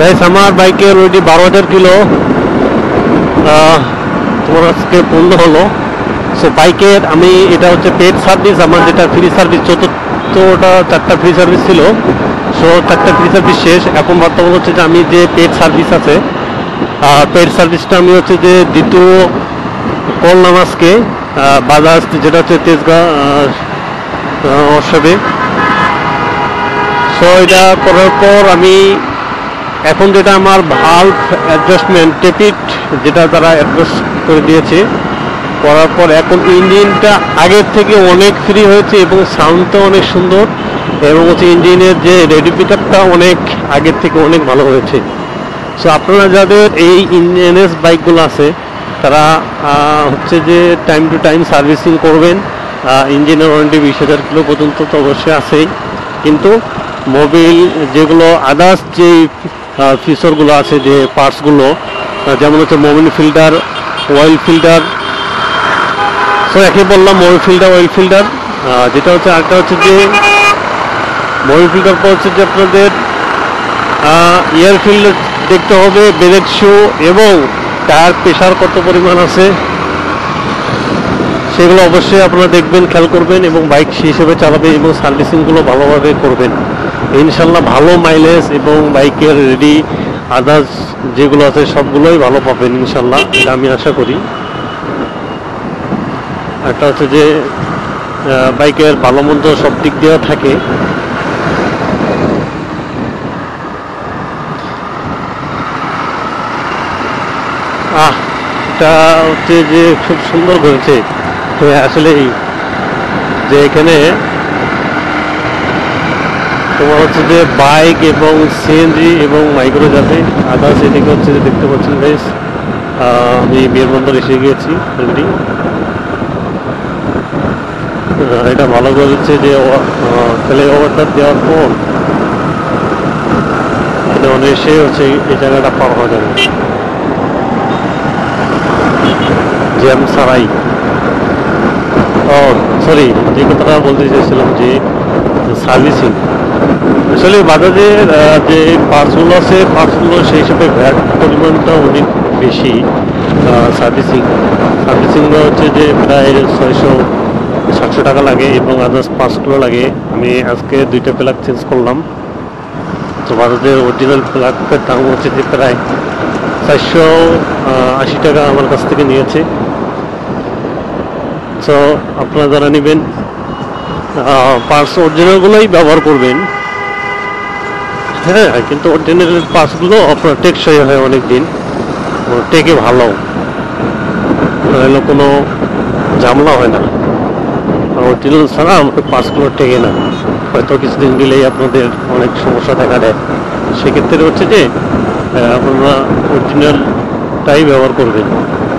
Guys আমার বাইকে already 12,000 kilo তোমার আজকে পূর্ণ হলো। সো বাইকের আমি এটা হচ্ছে পেড সার্ভিস, আমার যেটা ফ্রি সার্ভিস 4টা 4টা ফ্রি সার্ভিস ছিল। সো 4টা ফ্রি সার্ভিস শেষ। এখন বর্তমান হচ্ছে যে আমি যে পেড সার্ভিস আছে, পেড সার্ভিসটা আমি হচ্ছে যে দ্বিতীয় করলাম আজকে বাজাজ, যেটা হচ্ছে তেজগাঁ ওয়ার্কশপে। সো এটা করার পর আমি এখন যেটা আমার ভালভ অ্যাডজাস্টমেন্ট টেপিট, যেটা তারা অ্যাডজাস্ট করে দিয়েছে, করার পর এখন ইঞ্জিনটা আগের থেকে অনেক ফ্রি হয়েছে এবং সাউন্ডটা অনেক সুন্দর, এবং হচ্ছে ইঞ্জিনের যে রেডি পিক আপটা অনেক আগের থেকে অনেক ভালো হয়েছে। সো আপনারা যাদের এই এনএস বাইকগুলো আছে তারা হচ্ছে যে টাইম টু টাইম সার্ভিসিং করবেন। ইঞ্জিনের ওয়ারেন্টি 20,000 কিলো পর্যন্ত তো অবশ্যই আছেই, কিন্তু মোবিল যেগুলো আদার্স যে ফিচারগুলো আছে, যে পার্টসগুলো, যেমন হচ্ছে mobil filter, oil filter. So একে বললাম মোবিল ফিল্টার, অয়েল ফিল্টার, যেটা হচ্ছে আরেকটা হচ্ছে যে মোবিল ফিল্টার পর হচ্ছে যে আপনাদের এয়ার ফিল্টার দেখতে হবে, ব্রেক শু এবং টায়ার প্রেশার কত পরিমাণ আছে সেগুলো অবশ্যই আপনারা দেখবেন, খেয়াল করবেন এবং বাইক সেই হিসেবে চালাবেন এবং সার্ভিসিংগুলো ভালোভাবে করবেন। ইনশাল্লাহ ভালো মাইলেজ এবং বাইকের রেডি আদার্স যেগুলো আছে সবগুলোই ভালো পাবেন ইনশাল্লাহ, এটা আমি আশা করি। একটা হচ্ছে যে বাইকের ভালো মন্দ সব দিক দেওয়া থাকে। এটা হচ্ছে যে খুব সুন্দর করেছে আসলেই, যে এখানে তোমার হচ্ছে যে বাইক এবং সিএনজি এবং মাইক্রো যাবে, আদার্স এদিকে হচ্ছে যে দেখতে পাচ্ছেন গাইস আমি বিমানবন্দর এসে গিয়েছি অলরেডি। এটা ভালো করেছে যে ফ্লাইওভারটা দেওয়ার পর এটা অনেসে হচ্ছে এই জায়গাটা পার হওয়া যাবে জ্যাম ছাড়াই। সরি, যে কথাটা বলতে চাইছিলাম যে সার্ভিসিং, আসলে বাজাজের যে পার্টসগুলো আছে পার্টসগুলো সেই হিসেবে ভ্যাট পরিমাণটা অনেক বেশি। সার্ভিসিংটা হচ্ছে যে প্রায় 600-700 টাকা লাগে এবং আদার্স পার্টসগুলো লাগে। আমি আজকে 2টা প্লাগ চেঞ্জ করলাম। তো বাজাজের অরিজিনাল প্লাগের দাম হচ্ছে যে প্রায় 480 টাকা আমার কাছ থেকে নিয়েছে। সো আপনারা যারা নেবেন পার্টস অরিজিনালগুলোই ব্যবহার করবেন, হ্যাঁ, কিন্তু অরিজিনাল পার্টসগুলো আপনার টেকসই হয় অনেক দিন, টেকে ভালো, এগুলো কোনো ঝামেলা হয় না। অরিজিনাল ছাড়া আমাদের পার্টসগুলো টেকে না, হয়তো কিছুদিন দিলেই আপনাদের অনেক সমস্যা দেখা দেয়। সেক্ষেত্রে হচ্ছে যে আপনারা অরিজিনালটাই ব্যবহার করবেন।